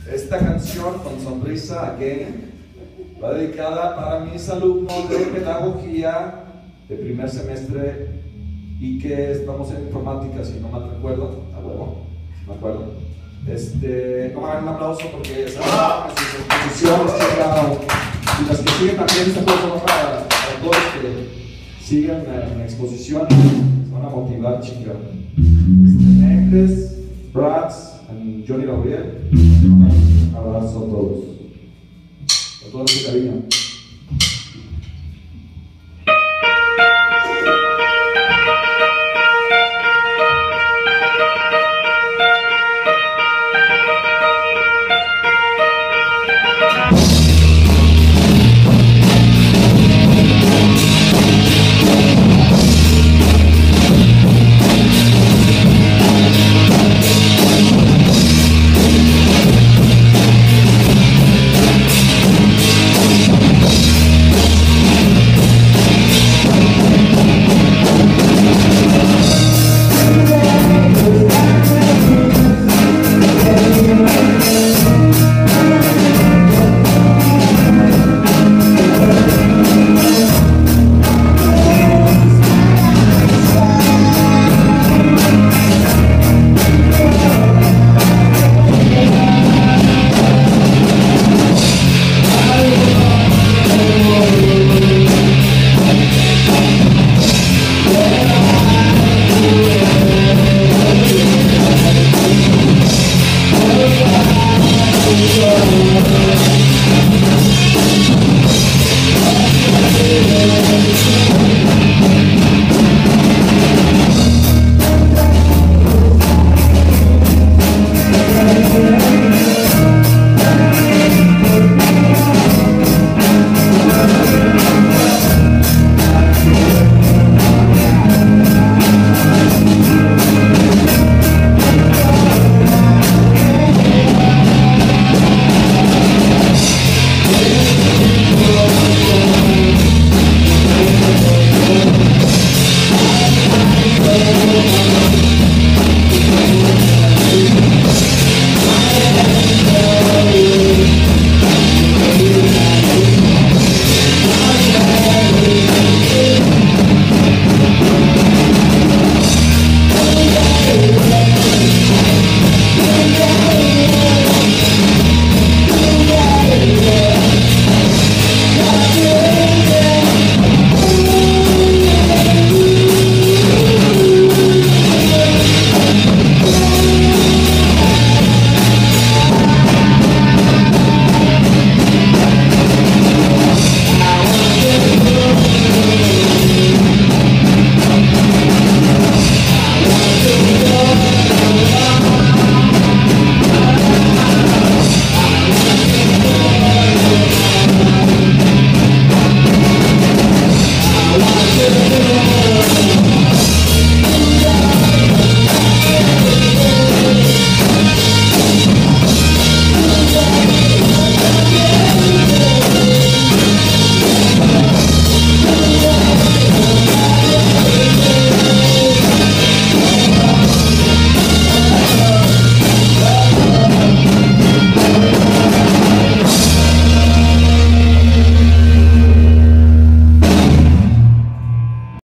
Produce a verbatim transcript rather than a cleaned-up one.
Esta canción, Con Sonrisa Again, va dedicada para mis alumnos de pedagogía de primer semestre y que estamos en informática, si no mal recuerdo, a huevo, me acuerdo. Este, vamos a dar un aplauso porque esa sus exposiciones, y las que siguen también, este aplauso para, para todos que siguen en la exposición, se van a motivar, chingón. Este, Necklace, Bratz, y Johnny Gabriel, un abrazo a todos, con todo su cariño. We'll be right back.